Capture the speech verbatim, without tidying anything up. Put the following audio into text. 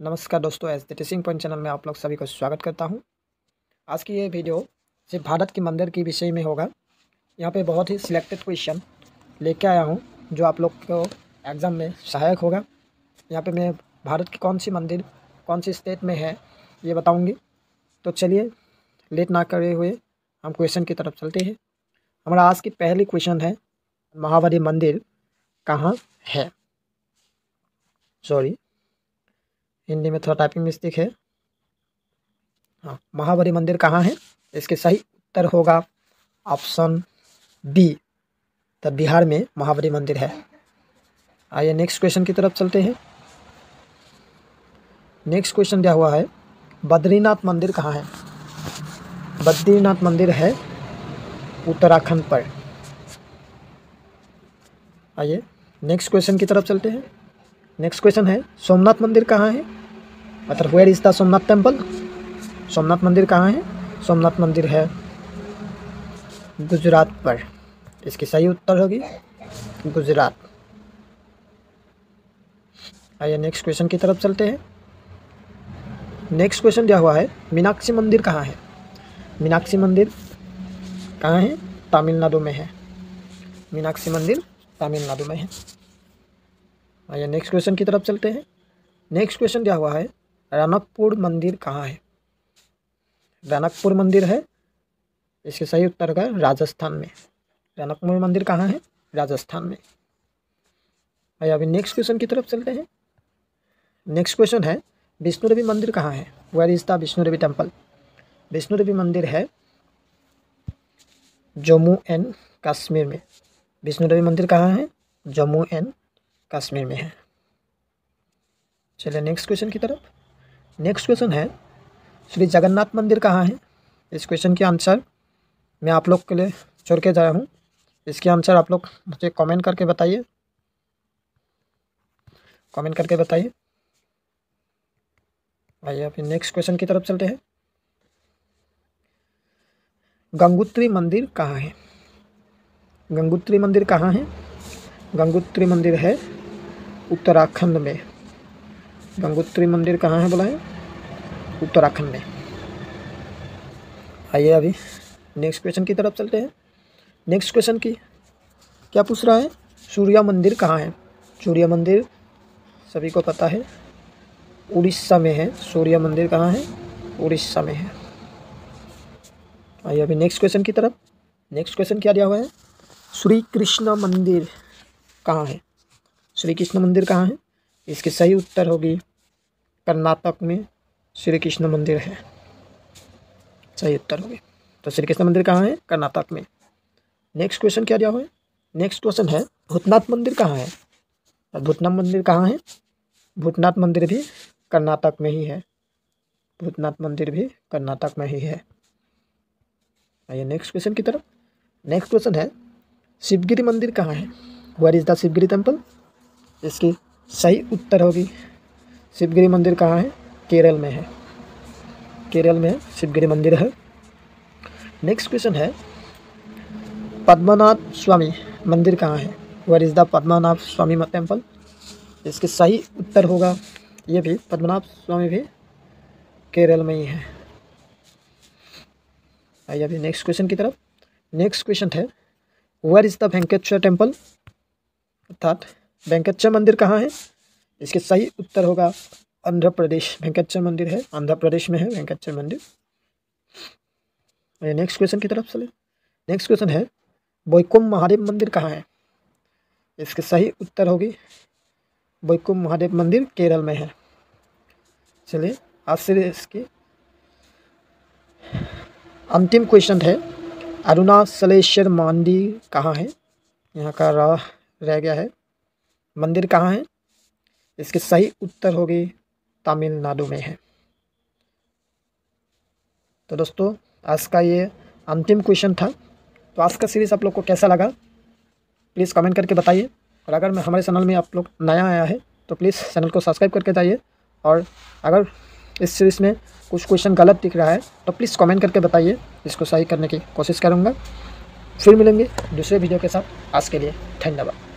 नमस्कार दोस्तों, S the teaching point channel में आप लोग सभी को स्वागत करता हूं। आज की ये वीडियो सिर्फ भारत के मंदिर के विषय में होगा। यहाँ पे बहुत ही सिलेक्टेड क्वेश्चन लेके आया हूं जो आप लोग को एग्ज़ाम में सहायक होगा। यहाँ पे मैं भारत की कौन सी मंदिर कौन सी स्टेट में है ये बताऊँगी। तो चलिए लेट ना करे हुए हम क्वेश्चन की तरफ चलते हैं। हमारा आज की पहली क्वेश्चन है, महाबली मंदिर कहाँ है। सॉरी, हिंदी में थोड़ा टाइपिंग मिस्टेक है। हाँ, महाबली मंदिर कहाँ है, इसके सही उत्तर होगा ऑप्शन बी, तब बिहार में महाबली मंदिर है। आइए नेक्स्ट क्वेश्चन की तरफ चलते हैं। नेक्स्ट क्वेश्चन दिया हुआ है, बद्रीनाथ मंदिर कहाँ है। बद्रीनाथ मंदिर है उत्तराखंड पर। आइए नेक्स्ट क्वेश्चन की तरफ चलते हैं। नेक्स्ट क्वेश्चन है, सोमनाथ मंदिर कहाँ है, मतलब where is the Somnath temple. Somnath मंदिर कहाँ है, सोमनाथ मंदिर है गुजरात पर। इसकी सही उत्तर होगी गुजरात। आइए नेक्स्ट क्वेश्चन की तरफ चलते हैं। नेक्स्ट क्वेश्चन दिया हुआ है, मीनाक्षी मंदिर कहाँ है। मीनाक्षी मंदिर कहाँ है, तमिलनाडु में है। मीनाक्षी मंदिर तमिलनाडु में है। आइए नेक्स्ट क्वेश्चन की तरफ चलते हैं। नेक्स्ट क्वेश्चन दिया हुआ है, रनकपुर मंदिर कहाँ है। रनकपुर मंदिर है, इसके सही उत्तर होगा राजस्थान में। रनकपुर मंदिर कहाँ है, राजस्थान में। आइए अभी नेक्स्ट क्वेश्चन की तरफ चलते हैं। नेक्स्ट क्वेश्चन है, विष्णु देवी मंदिर कहाँ है, where is the Vishnu Devi temple. Vishnu Devi मंदिर है जम्मू एंड कश्मीर में। विष्णु देवी मंदिर कहाँ है, जम्मू एंड कश्मीर में है। चलिए नेक्स्ट क्वेश्चन की तरफ। नेक्स्ट क्वेश्चन है, श्री जगन्नाथ मंदिर कहाँ है। इस क्वेश्चन के आंसर मैं आप लोग के लिए छोड़ के जा रहा हूँ। इसके आंसर आप लोग मुझे कमेंट करके बताइए, कमेंट करके बताइए। आइए अभी नेक्स्ट क्वेश्चन की तरफ चलते हैं। गंगोत्री मंदिर कहाँ है। गंगोत्री मंदिर कहाँ है, गंगोत्री मंदिर है उत्तराखंड में। गंगोत्री मंदिर कहाँ है बोला है, उत्तराखंड में। आइए अभी नेक्स्ट क्वेश्चन की तरफ चलते हैं। नेक्स्ट क्वेश्चन की क्या पूछ रहा है, सूर्य मंदिर कहाँ है। सूर्य मंदिर सभी को पता है उड़ीसा में है। सूर्य मंदिर कहाँ है, उड़ीसा में है। आइए अभी नेक्स्ट क्वेश्चन की तरफ। नेक्स्ट क्वेश्चन क्या दिया हुआ है, श्री कृष्ण मंदिर कहाँ है। श्री कृष्ण मंदिर कहाँ है, इसकी सही उत्तर होगी कर्नाटक में श्री कृष्ण मंदिर है। सही उत्तर होगी। तो श्री कृष्ण मंदिर कहाँ है, कर्नाटक में। नेक्स्ट क्वेश्चन क्या दिया हुआ है। नेक्स्ट क्वेश्चन है, भूतनाथ मंदिर कहाँ है। भूतनाथ मंदिर कहाँ है, भूतनाथ मंदिर भी कर्नाटक में ही है। भूतनाथ मंदिर भी कर्नाटक में ही है। आइए नेक्स्ट क्वेश्चन की तरफ। नेक्स्ट क्वेश्चन है, शिवगिरी मंदिर कहाँ है, where is the Shivagiri temple. इसकी सही उत्तर होगी शिवगिरी मंदिर कहाँ है, केरल में है। केरल में शिवगिरी मंदिर है। नेक्स्ट क्वेश्चन है, पद्मनाभ स्वामी मंदिर कहाँ है, where is the Padmanabha Swami temple. इसके सही उत्तर होगा, ये भी पद्मनाभ स्वामी भी केरल में ही है। आइए अभी नेक्स्ट क्वेश्चन की तरफ। नेक्स्ट क्वेश्चन है, where is the Venkateswara temple, अर्थात वेंकटेश्वर मंदिर कहाँ है। इसके सही उत्तर होगा आंध्र प्रदेश। वेंकटेश्वर मंदिर है आंध्र प्रदेश में है वेंकटेश्वर मंदिर। नेक्स्ट क्वेश्चन की तरफ चले। नेक्स्ट क्वेश्चन है, वैकुंठ महादेव मंदिर कहाँ है। इसके सही उत्तर होगी वैकुंठ महादेव मंदिर केरल में है। चलिए आज से इसकी अंतिम क्वेश्चन है, अरुणाचलेश्वर मंदिर कहाँ है। यहाँ का राह रह गया है, मंदिर कहाँ है। इसके सही उत्तर होगी तमिलनाडु में है। तो दोस्तों आज का ये अंतिम क्वेश्चन था। तो आज का सीरीज़ आप लोग को कैसा लगा प्लीज़ कमेंट करके बताइए। और अगर मैं हमारे चैनल में आप लोग नया आया है तो प्लीज़ चैनल को सब्सक्राइब करके जाइए। और अगर इस सीरीज़ में कुछ क्वेश्चन गलत दिख रहा है तो प्लीज़ कमेंट करके बताइए, इसको सही करने की कोशिश करूँगा। फिर मिलेंगे दूसरे वीडियो के साथ। आज के लिए धन्यवाद।